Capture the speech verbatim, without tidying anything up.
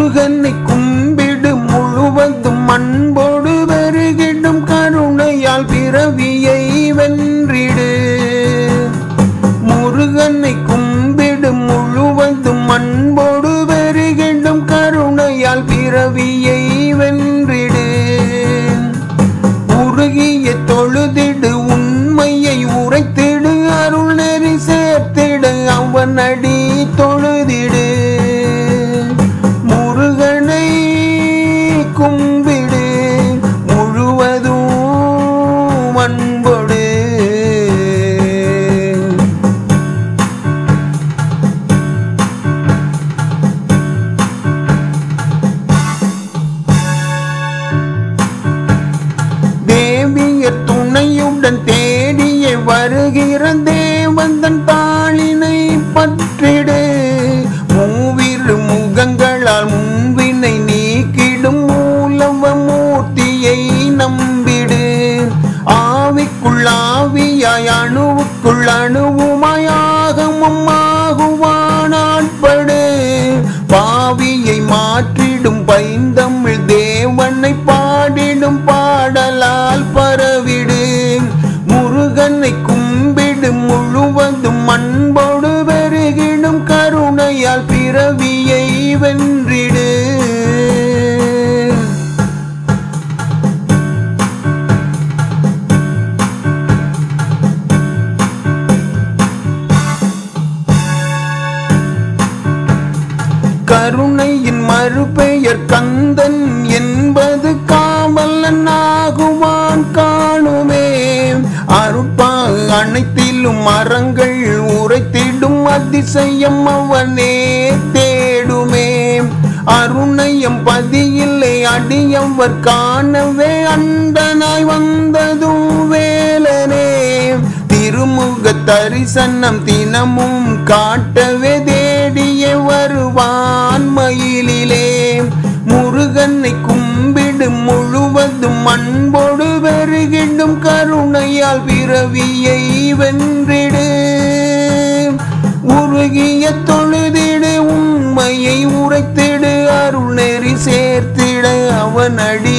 முருகனை கும்பிடு முழுவதும் அன்போடு வருகிடும் கருணையால் பிறவியை வென்றிடு. முருகனை கும்பிடு முழுவதும் அன்போடு வருகிடும் கருணையால் பிறவியை வென்றிடு. உருகிய தொழுதிடு உண்மையை உரைத்திடு அருள் நெறி சேர்த்திடு அவன் அடி தொழுதிடு. முருகனை கும்பிடு முழுவதும் அன்போடு. தேவியர் துணையுடன் தேடிய வருகிற தேவந்தன் தாளினை பற்றிடு. மூவிரு முகங்களால் முன்வினை நீக்கிடும் மூலவ மூர்த்தியை நம்பிடு. ஆவிக்குள் ஆவியாய் அணுவுக்குள் அணுவுமாய் ஆகமும் ஆகுவான் ஆட்படு. பாவியை மாற்றிடும் பைந்தமிழ் தேவனை பாடிடும் பாடலால் பரவிடு. முருகனை கும்பிடு முழுவதும் அன்போடு வருகிடும் கருணையால் பிறவியை வென்றிடு. கருணையின் மறுபெயர் கந்தன் என்பது காவலன் ஆகுவான் காணுமே. அருட்பா அனைத்திலும் அறங்கள் உரைத்திடும் அதிசயம் அவனே தேடுமே. அருணையம் பதியில்லை அடியவர் காணவே அண்டனாய் வந்ததும் வேலனே. திருமுக தரிசனம் தினமும் காட்டவே தேடிய வருவான் மயிலிலே. முருகனை கும்பிடு முழுவதும் அன்போடு வருகிடும் கருணையால் பிறவியை வென்றிடு. உருகிய தொழுதிடு உண்மையை உரைத்திடு அருள் நெறி சேர்த்திட அவன் அடி